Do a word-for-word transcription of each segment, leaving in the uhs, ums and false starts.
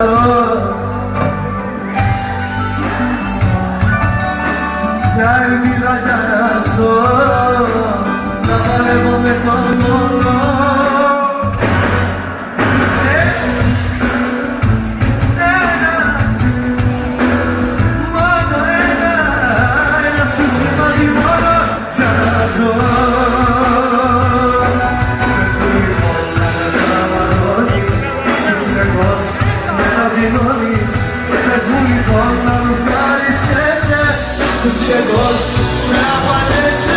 μια ελπίδα για να ζω, να παλεύω με τον μόνο. Ένα, μόνο ένα, ένα σου σημαίνει μόνο για να ζω. Πες μου λοιπόν να καταβαλώνεις, συνεχώς με να δηλώνεις. Πες μου λοιπόν να μου χαρίσεσαι, συνεχώς με απαντέσαι.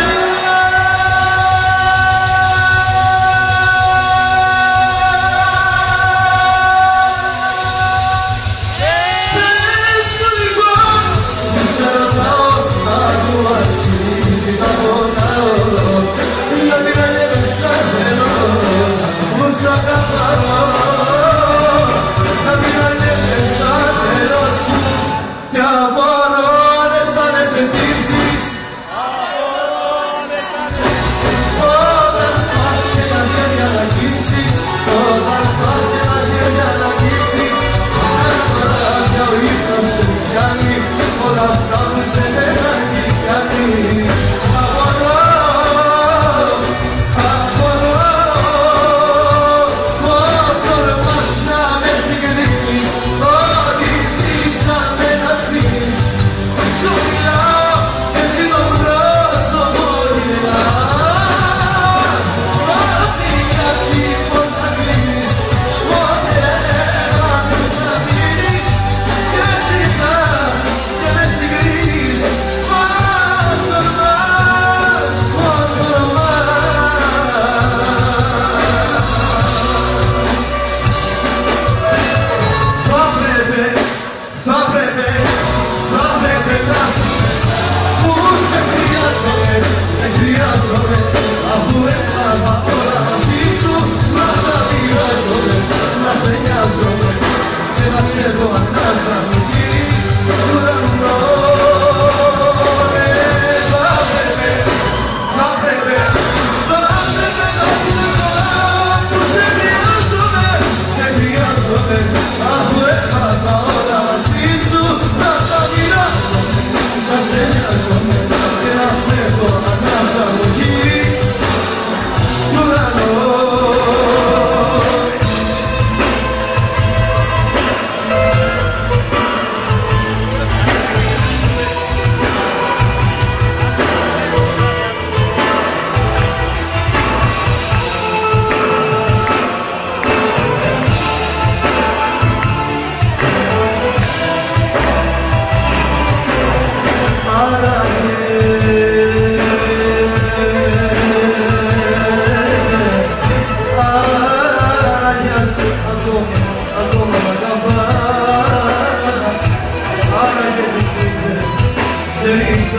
Πες μου λοιπόν, μη σε ρωτάω, αν μου αξίζει να πονάω, γιατί να λέβες σαν τέλος, που σ' αγαπάω. Γιατί να λέβες σαν τέλος, κι απορώ σαν αισθήσεις. Όταν πας σε ένα χέρια να αγγίξεις, όταν πας σε ένα χέρια να αγγίξεις, ένα παράδια ο ύπνος σε πιάνει, όλα αυτά που σε δεν έχεις κάνει. Απορώ, απορώ, πώς τολμάς να με συγκρίνεις, ότι ζεις να με να σβήνεις. Σου μιλάω, εσύ το πρόσωπο γυρνάς, σαν φύγα τίποτα κλείνεις, ποτέ άνες να μείνεις και ζητάς και με συγκρίνεις. Πώς τολμάς, πώς τολμάς. Θα πρέπει, θα πρέπει, θα πρέπει να σου που σε χρειάζομαι, σε χρειάζομαι, αφού έμαθα όλα μαζί σου, να τα μοιράζομαι, να σε νοιάζομαι και να σε δω ανάσα μου γη του ουρανό. Ε, θα πρέπει, θα πρέπει, θα πρέπει να σου πω που σε χρειάζομαι, σε χρειάζομαι, αφού έμαθα όλα μαζί σου, να τα μοιράζομαι, να σε νοιάζομαι και να σε δω ανάσα μου γη του ουρανό. Ακόμα μ' αγαπάς, άρα και τις νύχτες σε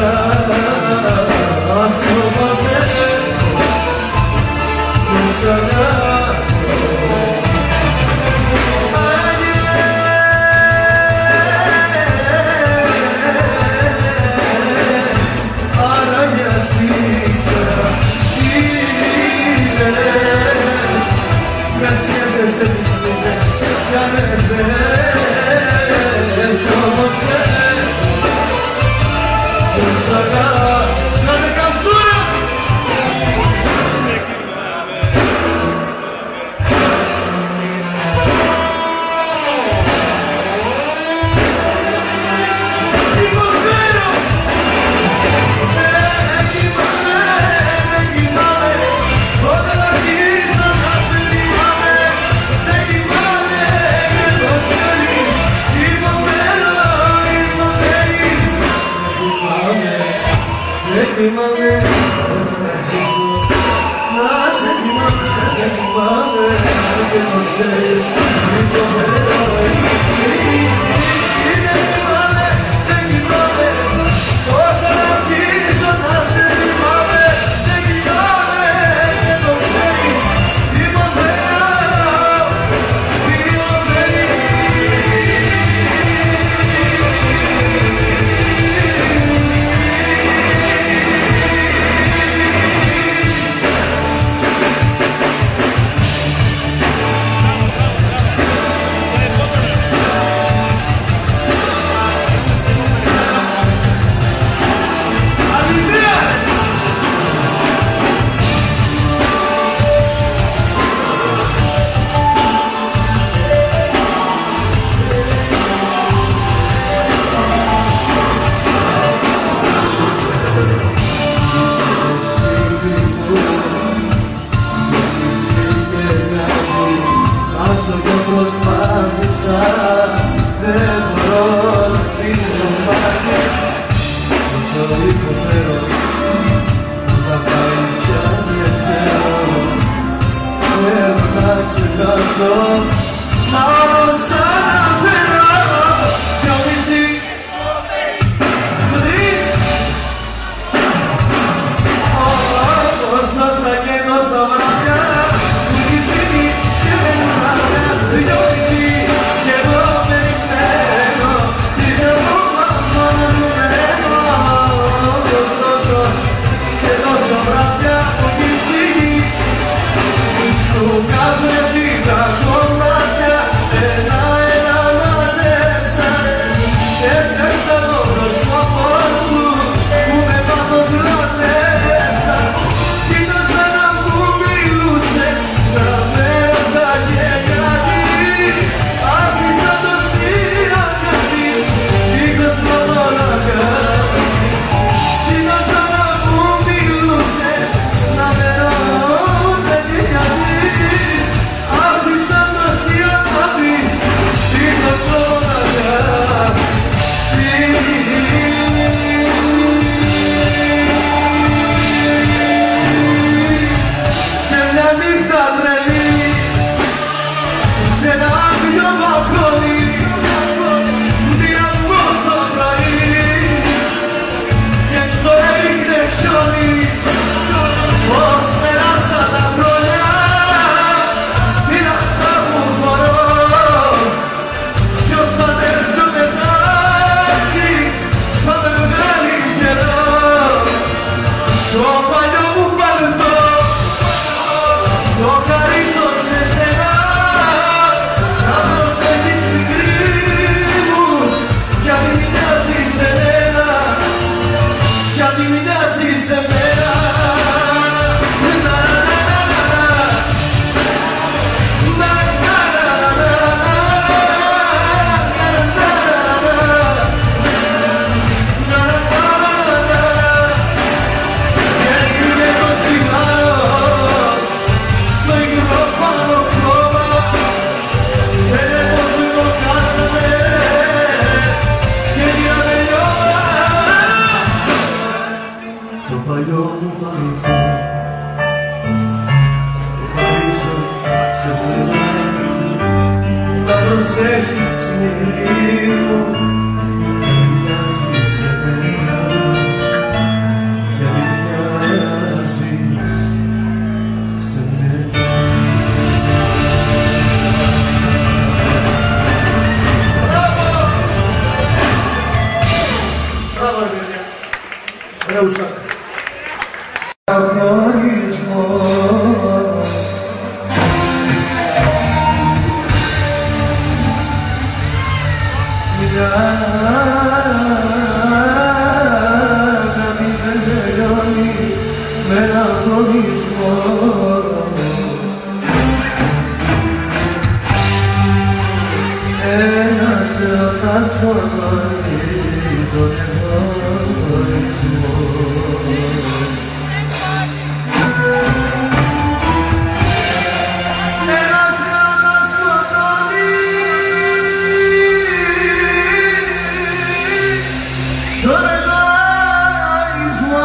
νυχτάς, όπως εγώ που σ' αγαπώ. Άρα για σύξερα τι λες, με σχέδεσαι τις νύχτες για με θες, όμως εγώ που σ' αγαπώ. Να με καμψούρα! Υποφέρω! Δεν κοιμάμαι, δεν κοιμάμαι, όταν αρχίζω να σε θυμάμαι. Δεν κοιμάμαι και το ξέρεις, υποφέρω, υποφέρεις. Δεν κοιμάμαι. μέσα, δεν μπορώ να πείσω πάλι. Όσο υποφέρω, που θα πάει πια δεν ξέρω. Θέλω να ξεχάσω, μα όσα αναφέρω. Δυο μισή, τρεις. Όπως τόσα και τόσα βράδια που έχεις γίνει και δεν είναι. Δυο μισή και εγώ περιμένω. Τις ακόμα μόνο του μένω. Όπως τόσο και τόσα βράδια που έχεις γίνει. Του κάθε φύγα κομμάτια ένα-ένα μαζέψαν. Και έπαιξα το πρόσωπο σου που με πάθος λατρέψαν. Ήταν σαν να μου μιλούσε τα μέρα τα γεγιατή. Άφησα το σύνια κάτι δίχως μονόλαγα. Ήταν σαν να μου μιλούσε τα μέρα τα γεγιατή. Άφησα το σύνια κάτι δίχως μονόλαγα. Και μια νύχτα τρελή σε ένα άδειο μπαλκόνι διαβώ στο πρωί και έξω έριχνε χιόνι. Πώς περάσαν τα χρόνια είναι αυτά που μπορώ. Κι όσα έρθω μετάξει θα με βγάλει καιρό. Το παλιό μου παλτό το χαρίζω σε σένα. Να προσέχεις μικρή μου κι αν μην μοιάζει σε μένα. Κι αν μην μοιάζει σε μένα. Και έτσι με το τσιγάρο στο υγρό πάνω χρώμα σε νεκός μου το κάσαμε και διαβελιώνα. Το παλιό μου παλιτό το χαρίζω σε σένα. Να προσέχεις μικρή μου κι αν μοιάζει σε μένα. Κι αν μοιάζεις σε μένα. Μπράβο! Μπράβο ρε παιδιά. Ωραία ουσάκ. Απνορισμό μια κάτι δεν τελειώνει με έναν χωρισμό. Ένας ερωτάς φορτώνει τον εγωισμό. Ένας ερωτάς φορτώνει τον εγωισμό.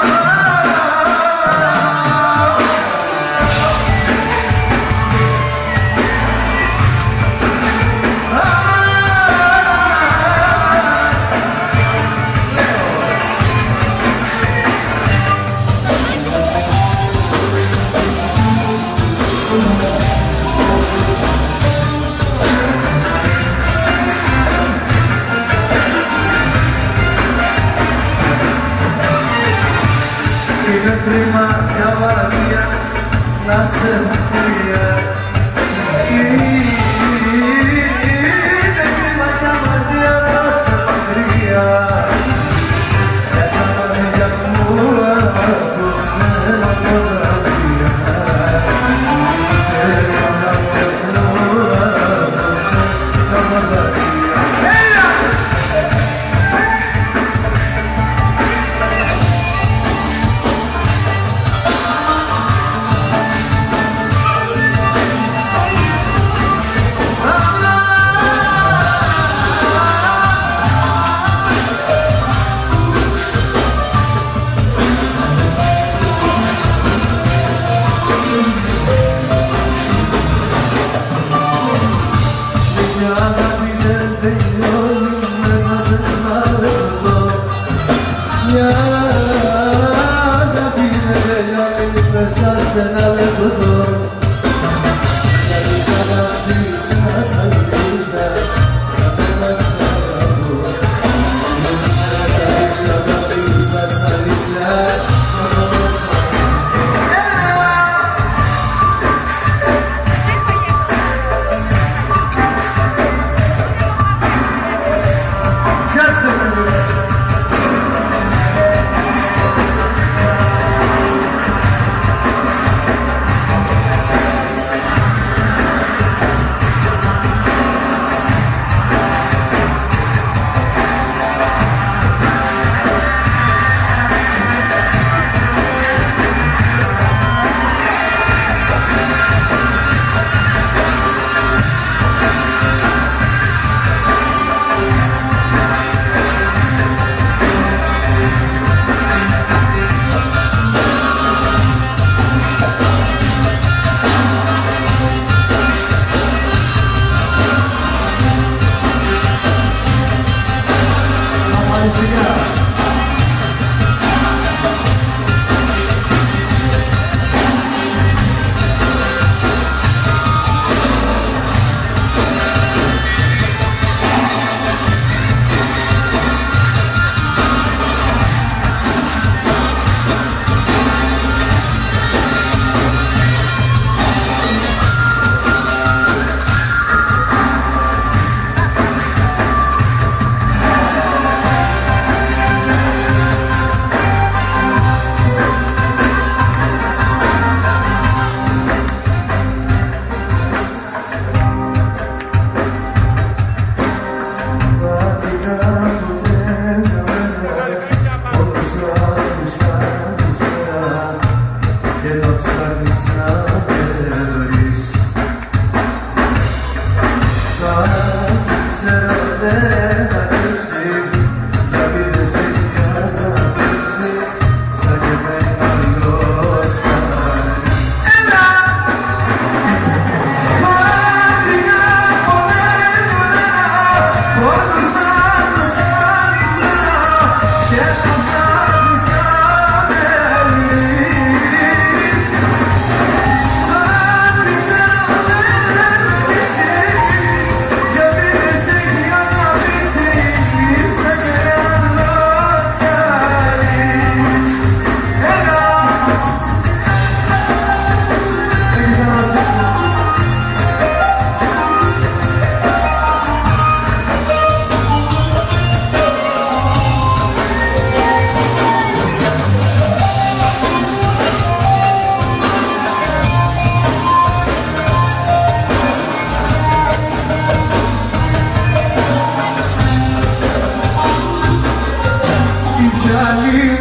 Είναι κρίμα μια βαρδία να σε μακριά. Είναι κρίμα μια βαρδία να σε μακριά. Μέσα τα παιδιά μου απόψε να φωτογραφία. Μέσα τα παιδιά μου απόψε να φωτογραφία.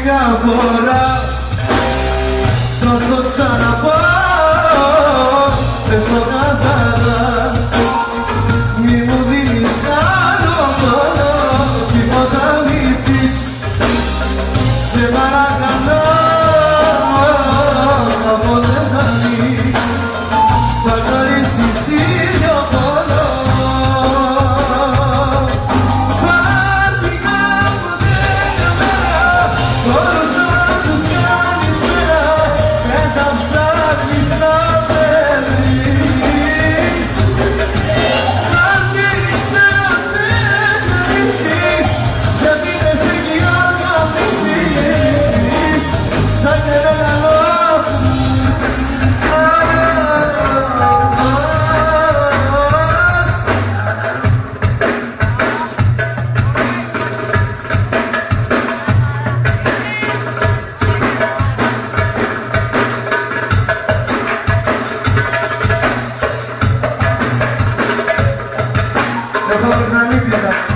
μια φορά θα στο ξαναπώ, πες το καθαρά. Μη μου δίνεις άλλο χρόνο, τίποτα μη πεις. Σε παρακαλώ, από δεν θα δεις, θα χαρίσεις ήλιο πόνο. Vamos a